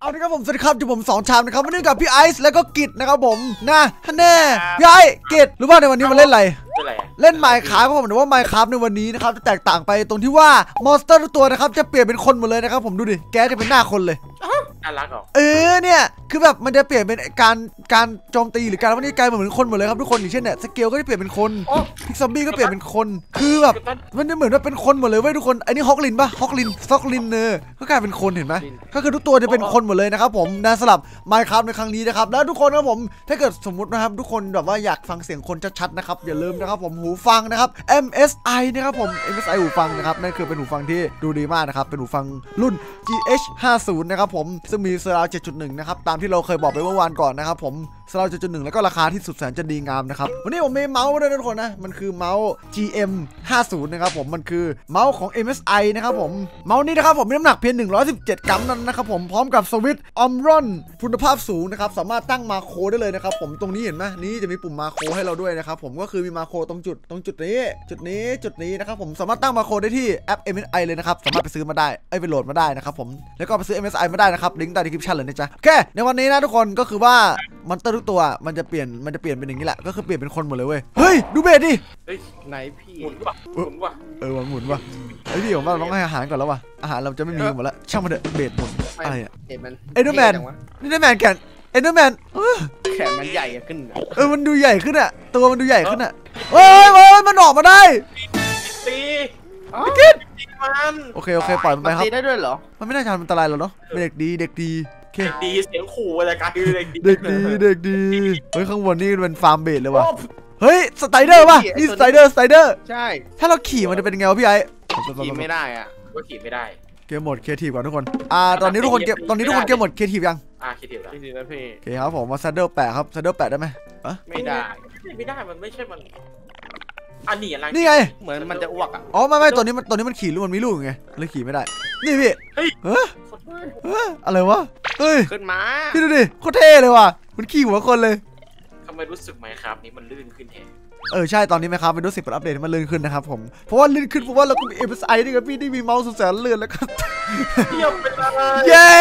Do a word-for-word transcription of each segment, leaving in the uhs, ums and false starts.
เอาละครับผมสวัสดีครับอยู่ผมสองชามนะครับวันนี้กับพี่ไอซ์แล้วก็กิจนะครับผมนะท่านแน่พี่ไอซ์กิจรู้ป่ะในวันนี้มาเล่นอะไรเล่นไมค์คราฟครับผมแต่ว่าไมค์คราฟในวันนี้นะครับจะแตกต่างไปตรงที่ว่ามอนสเตอร์ทุกตัวนะครับจะเปลี่ยนเป็นคนหมดเลยนะครับผมดูดิแกจะเป็นหน้าคนเลยน่ารักเหรอเออเนี่ยคือแบบมันจะเปลี่ยนเป็นการการโจมตีหรือการวันนี้กลายเหมือนคนหมดเลยครับทุกคนอย่างเช่นเนี่ยสเกลก็จะเปลี่ยนเป็นคนพิกซอมบี้ก็เปลี่ยนเป็นคนคือแบบมันจะเหมือนว่าเป็นคนหมดเลยเว้ยทุกคนไอ้นี่ฮอกลินป่ะฮอกลินซอกลินเนอร์ก็กลายเป็นคนเห็นไหมก็คือทุกตัวจะเป็นคนหมดเลยนะครับผมนะสำหรับไมค์คราฟในครั้งนี้นะครับแล้วทุกคนครับผมถ้าเกิดสมมตินะครับทุกคนแบบว่าอยากฟังเสียงคนชัดๆนะครับอย่าลืมนะครับผมหูฟังนะครับ เอ็ม เอส ไอ นะครับผม เอ็ม เอส ไอ หูฟังนะครับนั่นคือเป็นหูฟังที่ดูดีมากนะครับเป็นหูฟังรุ่น จี เอช ห้าสิบ นะครับผมซึ่งมีเซอร์ราว เจ็ดจุดหนึ่ง นะครับตามที่เราเคยบอกไปเมื่อวานก่อนนะครับผมเซอร์ราว เจ็ดจุดหนึ่ง แล้วก็ราคาที่สุดแสนจะดีงามนะครับวันนี้ผมมีเมาส์ด้วยนะทุกคนนะมันคือเมาส์ จี เอ็ม ห้าสิบ นะครับผมมันคือเมาส์ของ เอ็ม เอส ไอ นะครับผมเมาส์นี้นะครับผมมีน้ำหนักเพียงหนึ่งร้อยสิบเจ็ดกรัมนั้นนะครับผมพร้อมกับสวิตช์ออมรอนคุณภาพสูงนะครับสามารถตั้งมาโครได้เลยนะครับผมตรงนี้เห็นไหมนี่จะมีปุ่มมาโครให้เราด้วยนะครับผมก็คือมีมาโครตรงจุดตรงจุดนี้จุดนี้จุดนี้นะครับผมสามารถตั้งมาโครได้ที่แอป เอ็ม เอส ไอ เลยนะครับสามารถไปซื้อมาได้ไอ้ไปโหลดมาได้นะครับผมแล้วก็ไปซื้อ เอ็ม เอส ไอ มาได้นะครับลิงก์ใต้ดีคริปชั่นเลยนะจ๊ะโอเคในวันนี้นะทุกคนก็คือว่ามอนสเตอร์ทุกตัวมันจะเปลี่ยนมันจะเปลี่ยนเป็นอย่างนี้แหละก็คือเปลี่ยนเป็นคนหมดเลยเว้ยเฮ้ยดูเบสดิเฮ้ยไหนพี่หมุนว่ะหมุนว่ะเออหมุนว่ะไอ้พี่ผมว่าเราต้องให้อาหารก่อนแล้วว่ะอาหารเราจะไม่มีหมดแล้วช่างมันเถอะเบสหมุนอะไรอะเอ็นเดอร์แมนเอ็นเดอร์แมนแขนเอ็นเดอร์แมนแขนมันใหญ่ขึ้นเออมันดูใหญ่ขึ้นอะตัวมันดูใหญ่ขึ้นอะเฮ้ยมันออกมาได้ตีกินมันโอเคโอเคปล่อยมันไปครับตีได้ด้วยเหรอมันไม่น่าจะอันตรายหรอกเนาะเป็นเด็กดีเด็กดีเด็กดีเสียงขู่อะไรกันเด็กดีเด็กดีเด็กดีเฮ้ยข้างบนนี่เป็นฟาร์มเบสเลยว่ะเฮ้ยสไตเดอร์ป่ะนี่สไตเดอร์สไตเดอร์ใช่ถ้าเราขี่มันจะเป็นไงวะพี่ไอ้ขี่ไม่ได้อ่ะก็ขี่ไม่ได้เกมหมดเคทีฟก่อนทุกคนอ่าตอนนี้ทุกคนเกมตอนนี้ทุกคนเกมหมดเคทีฟยังอ่าเคทีฟแล้วเคทีฟแล้วพี่โอเคครับผมมาซัดเดิลแปะครับซัดเดิลแปะได้ไหมไม่ได้ไม่ได้มันไม่ใช่มันอันนี้อะไรนี่ไงเหมือนมันจะอ้วกอ่ะอ๋อไม่ไม่ตัวนี้มันตัวนี้มันขี่ลูกมันมีลูกไงเลยขี่ไม่ได้นี่พี่เฮ้ยเฮ้ยอะไรวะเฮ้ยขึ้นมาพี่ดูดิโคตรเท่เลยว่ะมันขี่หัวคนเลยทำไมรู้สึกไหมครับนี่มันลื่นขึ้นแทนเออใช่ตอนนี้ไหมครับเป็นรู้สึกเป็นอัปเดตมันลื่นขึ้นนะครับผมเพราะว่าลื่นขึ้นเพราะว่าเราก็มี เอ็ม เอส ไอ นี่ครับพี่ที่มีเมาส์สุดแสนลื่นแล้วก็เยี่ยมไปเลยเย้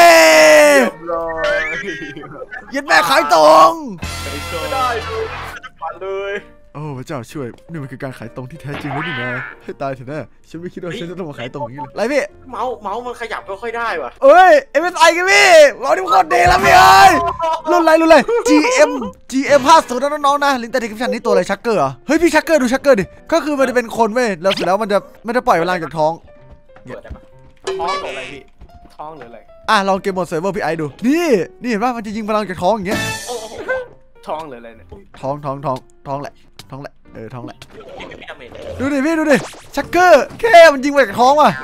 ยัดแม่ขายตรงไม่ได้เลยผ่านเลยโอ้พระเจ้าช่วยนี่มันคือการขายตรงที่แท้จริงแล้วนี่นะให้ตายเถอะนะฉันไม่คิดว่าฉันจะต้องมาขายตรงอย่างนี้เลยอะไรพี่เมาส์เมาส์มันขยับก็ค่อยได้ว่ะเอ้ย เอ็ม เอส ไอ กันพี่เราดิมันโคตรดีแล้วพี่เอ้ยรุ่นอะไรรุ่นอะไร จี เอ็ม จี เอ็ม ห้าสิบนะน้องๆนะลิงก์ใต้ดีคริปชั่นนี่ตัวอะไรชักเกอร์เหรอเฮ้ยพี่ชักเกอร์ดูชักเกอร์ดิก็คือมันจะเป็นคนเว้ยแล้วเสร็จแล้วมันจะมันจะปล่อยพลังจากท้องท้องหรืออะไรพี่ท้องหรืออะไรอ่ะลองเกมบนเซิร์ฟเวอร์พี่ไอดูนี่นี่เห็นป่ะมันจะยิงพลังจากท้องอย่างเงี้ยท้องหรืออะไรเนี่ยท้องท้องท้องท้องแหละท้องแหละเออท้องแหละดูดิพี่ดูดิชักเกอร์แค่มันยิงไปจากท้องว่ะ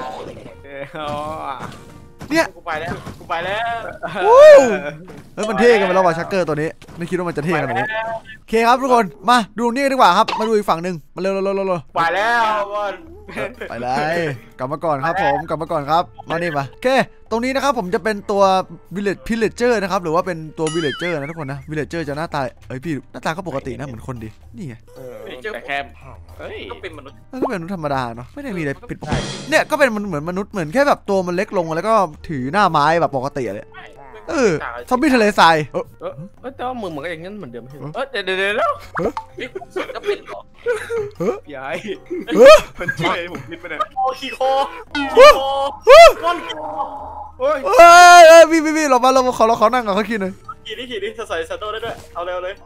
เนี่ยกูไปแล้วกูไปแล้วโอ้เฮ้ยมันเท่กันไปแล้วว่ะชักเกอร์ตัวนี้ไม่คิดว่ามันจะเท่ขนาดนี้โอเคครับทุกคนมาดูนี่ดีกว่าครับมาดูอีกฝั่งหนึ่งมาเร็วเร็วเร็วเร็วไปแล้วไปเลยกลับมาก่อนครับผมกลับมาก่อนครับมานี่มาโอเคตรงนี้นะครับผมจะเป็นตัว village pillager นะครับหรือว่าเป็นตัว villager นะทุกคนนะ villager จะหน้าตาเอ้ยพี่หน้าตาก็ปกตินะเหมือนคนดีนี่ไงแต่แค่เฮ้ยก็เป็นมนุษย์ก็เป็นมนุษย์ธรรมดาเนาะไม่ได้มีอะไรผิดปกติเนี่ยก็เป็นมันเหมือนมนุษย์เหมือนแค่แบบตัวมันเล็กลงแล้วก็ถือหน้าไม้แบบปกติเลยเออซอมบี้ทะเลทรายเออเออแต่ว่ามือมันก็อย่างนั้นเหมือนเดิมเออเดี๋ยวเดี๋ยวเดี๋ยวแล้วนี่ก็เป็นหรอเฮ้ยใหญ่มันใช่ผมคิดไปเนี่ยโอ้ขี้คอขี้คอก้อนคอเฮ้ยเฮ้ยพี่พี่พี่เรามาเราขอเราขอนั่งก่อนเขาขี่หน่อยขี่ดิขี่ดิใส่ซันโต้ได้ด้วยเอาเร็วเลย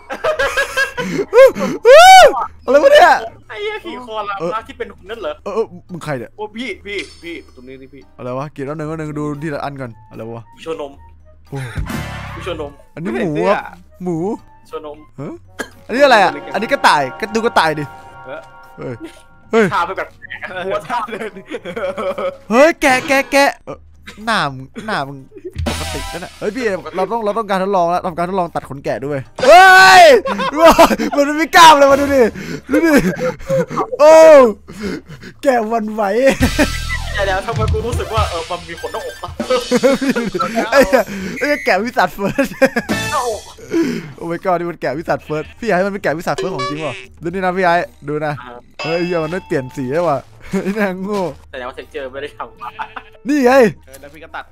อะไรวะเนี่ยไอ้ขี่คอลาที่เป็นคนนั่นเหรอเออมึงใครเนี่ยโอ้พี่พี่พี่ตรงนี้นี่พี่อะไรวะกี่แล้วหนึ่งก็หนึ่งดูทีละอันก่อนอะไรวะชนมชนมอันนี้หมูครับหมูชนมเฮ้ยอันนี้อะไรอ่ะอันนี้กระต่ายก็ดูกระต่ายดิเฮ้ยเฮ้ยท่าไปแบบหัวท่าเลยเฮ้ยแกะแกะแกะหน้ามึงหน้ามึงปกตินั่นแหละเฮ้ยพี่เราต้องเราต้องการทดลองแล้วทำการทดลองตัดขนแกะด้วยเฮ้ยมันไม่กล้าเลยมาดูดิดูดิโอ้แกะวันไหวแต่แล้วทำไมกูรู้สึกว่าเออมันมีขนหน้าอกป่ะไอ้ไอ้แกะวิสัทเฟิร์สหน้าอกโอ้ my god นี่มันแกะวิสัทเฟิร์สพี่ไอ้มันเป็นแกะวิสัทเฟิร์สของจริงป่ะดูนี่นะพี่ไอ้ดูนะเฮ้ยมันไม่เปลี่ยนสีได้ว่ะไอ้นางโง่แต่ว่าเทคเจอร์ไม่ได้ทำมานี่ไงเออแล้วพี่ก็ตัด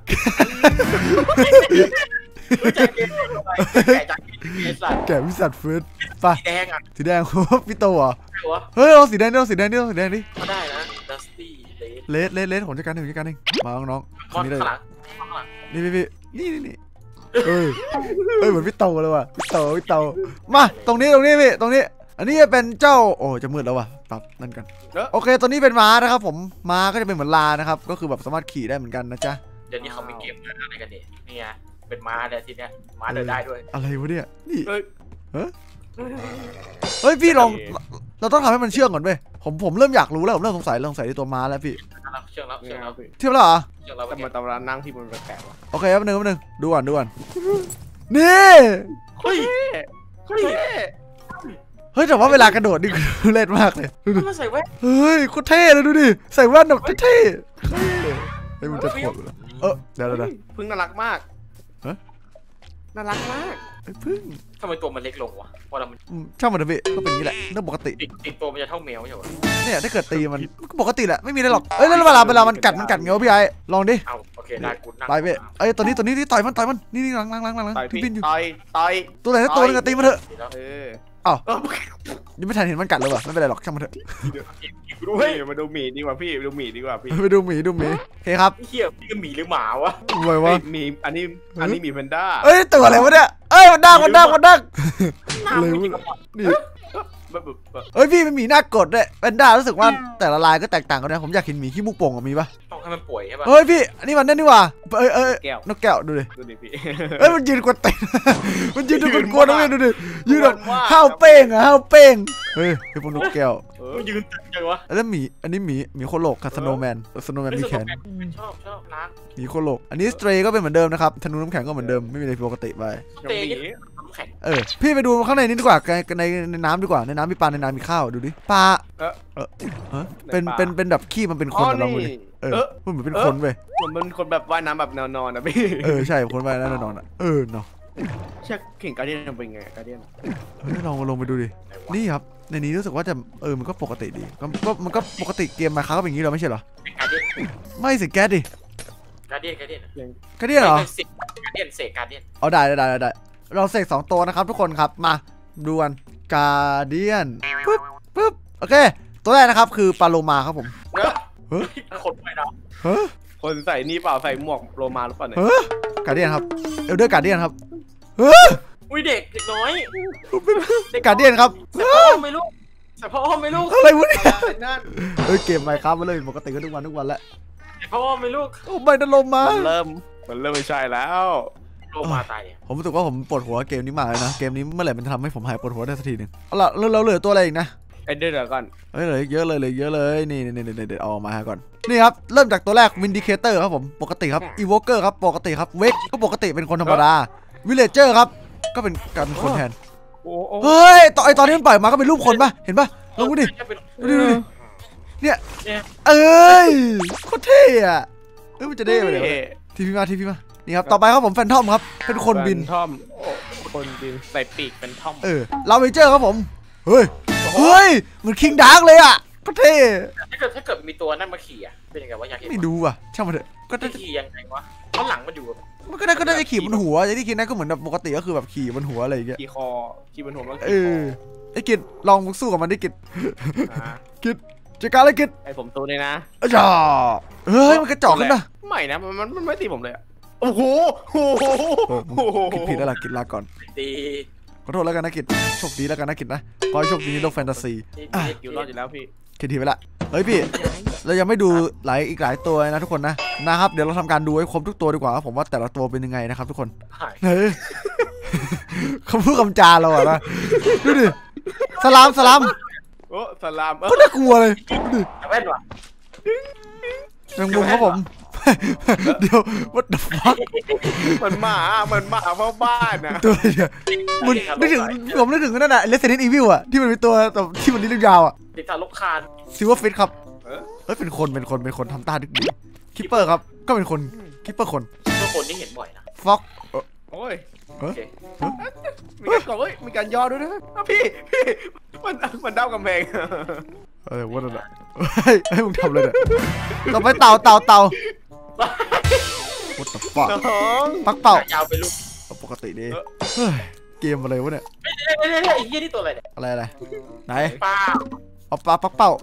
แกะจากสัตว์แกะวิสัทเฟิร์สป่ะสีแดงอ่ะสีแดงโอ้พี่โตอ่ะหัวเฮ้ยเอาสีแดงนี่เอาสีแดงนี่เอาสีแดงดิก็ได้นะดัสตี้เลสเลสเลสผมจัดการเองผมจัดการเองมาน้องๆคนนี้เลยนี่พี่พี่นี่นี่นี่เอ้ยเอ้ยเหมือนพี่โตเลยว่ะพี่โตพี่โตมาตรงนี้ตรงนี้พี่ตรงนี้อันนี้จะเป็นเจ้าโอ้จะมืดแล้วว่ะปรับนั่นกันโอเคตัวนี้เป็นม้านะครับผมม้าก็จะเป็นเหมือนลานะครับก็คือแบบสามารถขี่ได้เหมือนกันนะจ๊ะเดี๋ยวนี้เขาไม่เกมอะไรกันเนี่ยนี่ไงเป็นม้าเลยทีเนี้ยม้าเดินได้ด้วยอะไรวะเนี่ยนี่เฮ้ยเฮ้ยพี่ลองเราต้องทำให้มันเชื่องก่อนเว้ยผมผมเริ่มอยากรู้แล้วผมเริ่มสงสัยเริ่มสงสัยในตัวม้าแล้วพี่เชื่องแล้วเชื่องแล้วเทียบแล้วเหรอเชื่องแล้วแต่มาตำรานั่งที่มันแปลกๆโอเคแป๊บนึงแป๊บนึงดูก่อนดูก่อนนี่เฮ้ยเฮ้ยเฮ้ยแต่ว่าเวลากระโดดนี่เล่นมากเลยดูดิใส่แว่นเฮ้ยโคตรเท่เลยดูดิใส่แว่นแบบเท่เฮ้ยมันจะโคตรเออเดี๋ยวเดี๋ยวพึ่งน่ารักมากฮะน่ารักมากพึ่งทำไมตัวมันเล็กลงวะพอเรามันช่างมันเถอะพี่ก็เป็นอย่างนี้แหละเรื่องปกติติดตัวมันจะเท่าแมวใช่ไหมเนี่ยถ้าเกิดตีมันก็ปกติแหละไม่มีอะไรหรอกเอ้ยแล้วเวลาเวลามันกัดมันกัดเงี้ยพี่ไอ้ลองดิเอาโอเคได้กูนั่งไปพี่ไอ้ตัวนี้ตัวนี้ที่ต่อยมันต่อยมันนี่นี่ลังลังลังลังพี่บินอยู่ต่อยต่อยตัวไหนตัวนึงตีมันเถอะเอออ้าวยังไม่ทันเห็นมันกัดเลยว่ะไม่เป็นไรหรอกช่างมันเถอะเฮ้ยมาดูหมีดีกว่าพี่ดูหมีดีกว่าพี่ไปดูหมีดูหมีโอเคครับเฮียพี่ก็หมีหรือหมาวะรวยวะหมีอันนี้อันนี้หมีแพนด้าเอ้ยตัวอะไรวะเนี่ยเอ้ยมันดังมันดังมันดังเลยนี่เอ้ยพี่เป็นหมีหน้ากดด้วยแพนด้ารู้สึกว่าแต่ละลายก็แตกต่างกันนะผมอยากเห็นหมีขี้มุกโป่งมีปะต้องให้มันป่วยใช่ปะเฮ้ยพี่อันนี้มันนั่นนี่ว่ะเอ้ยเอ้ยนกแก้วดูดิดูดิพี่เอ้ยมันยืนกวนเตะมันยืนดูกวนๆนะพี่ดูดิยืนแบบห้าวเป้งอะห้าวเป้งเฮ้ยไอ้พวกนกแก้วมันยืนตึงจังวะแล้วหมีอันนี้หมีหมีโคโลกกับสโนว์แมนสโนว์แมนมีแขนชอบชอบรักหมีโคโลกอันนี้สเตรย์ก็เป็นเหมือนเดิมนะครับธนูน้ำแข็งก็เหมือนเดิมไม่มีอะไรปกติไปเออพี่ไปดูข้างในนี้ดีกว่าในในน้ำดีกว่าในน้ำมีปลาในน้ำมีข้าวดูดิปลาเออเออเป็นเป็นเป็นแบบขี้มันเป็นคนเราดูดิเออมันเหมือนเป็นคนเว้ยเหมือนเป็นคนแบบว่ายน้ำแบบแนวนอนนะพี่เออใช่คนว่ายน้ำแนวนอนอ่ะเออเนาะเช็คเข่งการเดียนเป็นไงการเดียนเฮ้ยลองลงไปดูดินี่ครับในนี้รู้สึกว่าจะเออมันก็ปกติดีก็มันก็ปกติเกมมาค้าก็เป็นอย่างนี้เราไม่ใช่เหรอไม่สิแก๊สดิการเดียนการเดียนการเดียนเหรอการเดียนเสกการเดียนเอาได้ได้ได้ได้เราเสกสองตัวนะครับทุกคนครับมาดูกันการเดียนปึ๊บปึ๊บโอเคตัวแรกนะครับคือปลาโลมาครับผมเฮ้ยคนไปนะคนใส่นี่เปล่าใส่หมวกโลมาหรือเปล่าเนี่ยการเดียนครับเอลเดอร์การเดียนครับอุ้ยเด็กเด็กน้อยเด็กการเดียนครับแต่พ่อไม่รู้แต่พ่อไม่รู้อะไรวะเนี่ยเฮ้ยเกมไมค์ครับมาเลยปกติก็ทุกวันทุกวันแล้วแต่พ่อไม่รู้โอ้ไม่นั่นโลมาเริ่มมันเริ่มไม่ใช่แล้วโลมาตายผมรู้สึกว่าผมปวดหัวเกมนี้มากเลยนะเกมนี้เมื่อไหร่มันทำให้ผมหายปวดหัวได้สักทีหนึ่งเอาล่ะเราเหลือตัวอะไรอีกนะไอเดอร์ก่อนเฮ้ยเหลือเยอะเลยเลยเยอะเลยนี่นี่นี่เดี๋ยวเอามาให้ก่อนนี่ครับเริ่มจากตัวแรกวินดิเคเตอร์ครับผมปกติครับอีโวเกอร์ครับปกติครับเวกก็ปกติเป็นคนธรรมดาวิลเลเจอร์ครับก็เป็นการเป็นคนแทนเฮ้ยตอนไอตอนที่มันปล่อยมาก็เป็นรูปคนปะเห็นปะลองดูดิดูดิเนี่ยเอ้ยโคตรเท่อะเฮ้ยมันจะได้ไหมเนี่ยทีพีมาทีพีมานี่ครับต่อไปครับผมแฟนทอมครับเป็นคนบินทอมคนบินใส่ปีกเป็นทอมเออเราไปเจอครับผมเฮ้ยเฮ้ยเหมือนคิงดาร์กเลยอ่ะก็เท่ถ้าเกิดถ้าเกิดมีตัวนั่นมาขี่อ่ะเป็นยังไงวะอยากเห็นไม่ดูอ่ะช่างมันเถอะก็จะขี่ยังไงวะเพราะหลังมันอยู่มันก็ได้ก็ได้ขี่บนหัวอย่างที่คิดนะก็เหมือนแบบปกติก็คือแบบขี่บนหัวอะไรอย่างเงี้ยขี่คอขี่บนหัวแล้วเออไอ้กิจลองสู้กับมันดิกิจกิจจัดการเลยกิจไอ้ผมตัวนี้นะจ้าเฮ้ยมันกระจอกขึ้นนะไม่นะมันมันไม่ตีผมเลยโอ้โหโอ้โหกิจผิดแล้วล่ะกิจลาก่อนตีขอโทษแล้วกันนะกิจโชคดีแล้วกันนะกิจนะขอให้โชคดีในโลกแฟนตาซีอยู่รอดอยู่แล้วพี่คิดทีไปละเฮ้ยพี่เรายังไม่ดูหลายอีกหลายตัวนะทุกคนนะนะครับเดี๋ยวเราทำการดูให้ครบทุกตัวดีกว่าผมว่าแต่ละตัวเป็นยังไงนะครับทุกคนเฮ้ยคำพูดคำจาเราอะนะดูดิสลามสลามโอ้สลามก็น่ากลัวเลยดูดิแว่นว่ะแมงมุมครับผมเดี๋ยว what the fuck มันหมามันหมาเฝ้าบ้านนะตัวเดียวมันนึกถึงผมนึกถึงนั่นน่ะ Resident Evil อ่ะที่มันมีตัวแบบที่มันลิ้นยาวอ่ะติดตาลูกคานซิลเวอร์ฟิชครับเฮ้ยเป็นคนเป็นคนเป็นคนทำตาดึกดีคิปเปอร์ครับก็เป็นคนคิปเปอร์คนตัวคนที่เห็นบ่อยนะฟ็อกโอ้ยมีการกดเฮ้ยมีการย่อด้วยนะพี่พี่มันมันด้าวกำแพงเออว่านั่นแหละเฮ้ยให้มึงทำเลยเนี่ยต่อไปเต่าเต่าเต่า What the fuck ปักเป่ายาวไปลูกปกติดีเฮ้ยเกมอะไรวะเนี่ยเฮ้ยเฮ้ยเฮ้ยไอ้เหี้ยนี่ตัวอะไรเนี่ยอะไรอะไรไหนปลาเอาปลาปักเป่า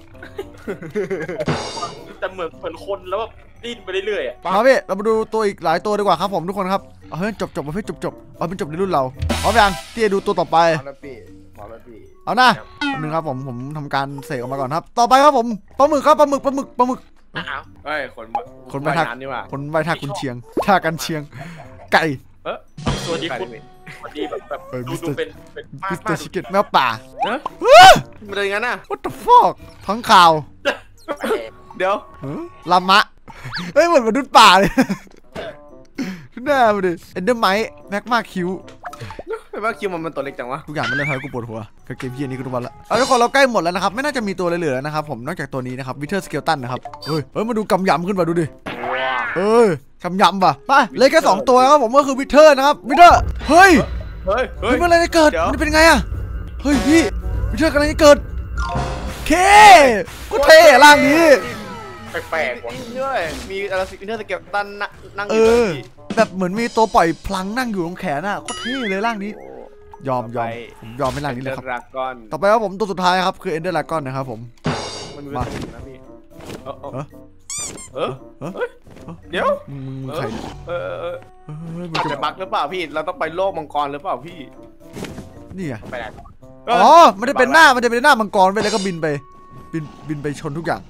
แต่เหมือนเหมือนคนแล้วแบบดิ้นไปเรื่อยๆอ่ะมาพี่เรามาดูตัวอีกหลายตัวดีกว่าครับผมทุกคนครับเอาให้จบจบมาให้จบจบเอาเป็นจบในรุ่นเราเอาไปยังที่จะดูตัวต่อไปเอาหน้าหนึ่งครับผมผมทำการเสกออกมาก่อนครับต่อไปครับผมปลาหมึกครับปลาหมึกปลาหมึกปลาหมึกเฮ้ยคนคนใบทักคนใบทักคุณเชียงท่ากันเชียงไก่เออตัวนี้คุณวันนี้แบบแบบดูดูเป็นเป็นมิสเตอร์ชิคเก้นแมวป่าเนอะมันเป็นงั้นน่ะ What the fuck ทั้งข่าวเดี๋ยวลามะเฮ้ยเหมือนมนุษย์ป่าเลยหน้ามันดิเอ็นเดอร์ไมท์แม็กมาคิวแม็กมาคิวมันมันตัวเล็กจังวะทุกอย่างมันเลยทำให้กูปวดหัวกับเกมเพี้ยนี้กูทุกวันละเอาทุกคนเราใกล้หมดแล้วนะครับไม่น่าจะมีตัวเหลือๆนะครับผมนอกจากตัวนี้นะครับวิเทอร์สเกลตันนะครับเฮ้ยเฮ้ยมาดูกำยำขึ้นมาดูดิเอ้ยกำยำป่ะไปเลยแค่สองตัวครับผมก็คือวิเทอร์นะครับวิเทอร์เฮ้ยเฮ้ยเฮ้ยมันอะไรจะเกิดมันเป็นไงอะเฮ้ยพี่วิเทอร์กำลังจะเกิดเคก็เท่ร่างนี้แปลกๆว่ะด้วยมีอะไรสิวิเทอร์สเกลตันนั่งอยู่แบบเหมือนมีตัวปล่อยพลังนั่งอยู่ตรงแขนอะก็เท่เลยร่างนี้ยอมยอมผมยอมไม่ร่างนี้เลยครับต่อไปครับผมตัวสุดท้ายครับคือเอ็นเดอร์ดากอนนะครับผมมาเออเออเดี๋ยวมึงใครเออเอออาจจะบั๊กหรือเปล่าพี่เราต้องไปโลกมังกรหรือเปล่าพี่นี่อะอ๋อมันจะเป็นหน้ามันจะเป็นหน้ามังกรไปแล้วก็บินไปบินบินไปชนทุกอย่าง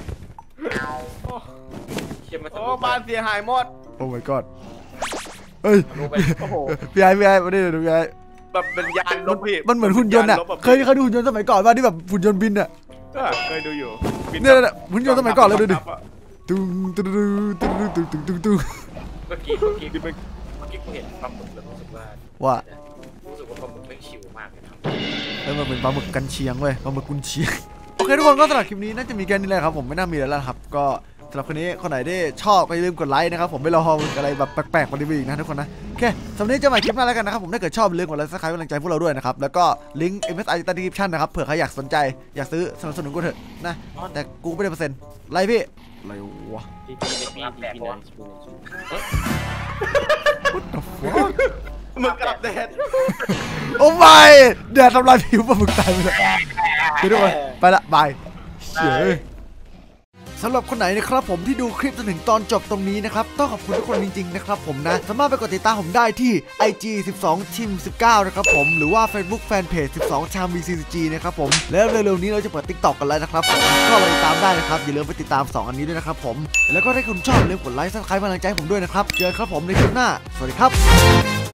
โอ้บ้านเสียหายหมดโอ้ my god เฮ้ยพี่ไอ้พี่ไอ้มาดิดูพี่ไอ้แบบเป็นยานลบพี่มันเหมือนหุ่นยนต์อ่ะเคยเคยดูหุ่นยนต์สมัยก่อนว่าที่แบบหุ่นยนต์บินอ่ะเคยดูอยู่เนี่ยหุ่นยนต์สมัยก่อนเลยดูดิตุ้งตุ้งตุ้งตุ้งตุ้งตุ้งตุ้งตุ้งเมื่อกี้เมื่อกี้เมื่อกี้กูเห็นปลาหมึกแล้วรู้สึกว่าว่ารู้สึกว่าปลาหมึกไม่ชิวมากเลยครับเออมันเป็นปลาหมึกกันเชียงเว้ยปลาหมึกกุนเชียงโอเคทุกคนก็สำหรับคลิปนี้น่าจะมีแค่นี้แหละครับผมไม่น่ามีแล้วครับก็สำหรับคนนี้คนไหนได้ชอบก็อย่าลืมกดไลค์นะครับผมไม่รออะไรแบบแปลกๆมาดีอีกนะทุกคนนะโอเคสำหรับนี้จะมาคลิปหน้าแล้วกันนะครับผมถ้าเกิดชอบอย่าลืมกดไลค์ซับสไครป์กำลังใจพวกเราด้วยนะครับแล้วก็ลิงก์ เอ็ม เอส ไอ ใต้ดีสคริปชั่นนะครับเผื่อใครอยากสนใจอยากซื้อสนับสนุนกูเถอะนะแต่กูไม่ได้เปอร์เซ็นต์ไลค์พี่อะไรวะWhat the fuck มึงกับแดดโอ้ไม่แดดทำลายผิวปลาหมึกตายไปเลยไปด้วยไปละบายเฉยสำหรับคนไหนนะครับผมที่ดูคลิปจนถึงตอนจบตรงนี้นะครับต้องขอบคุณทุกคนจริงๆนะครับผมนะสามารถไปกดติดตามผมได้ที่ ไอ จี สิบสอง ทีม สิบเก้า นะครับผมหรือว่า Facebook Fanpage สิบสอง ชาม วี ซี ซี จี นะครับผมแล้วเร็วๆนี้เราจะเปิด TikTok กันแล้วนะครับผมก็ไปติดตามได้นะครับอย่าลืมไปติดตามสองอันนี้ด้วยนะครับผมแล้วก็ถ้าคุณชอบอย่าลืมกดไลค์ซับสไครป์กำลังใจผมด้วยนะครับเจอกันครับผมในคลิปหน้าสวัสดีครับ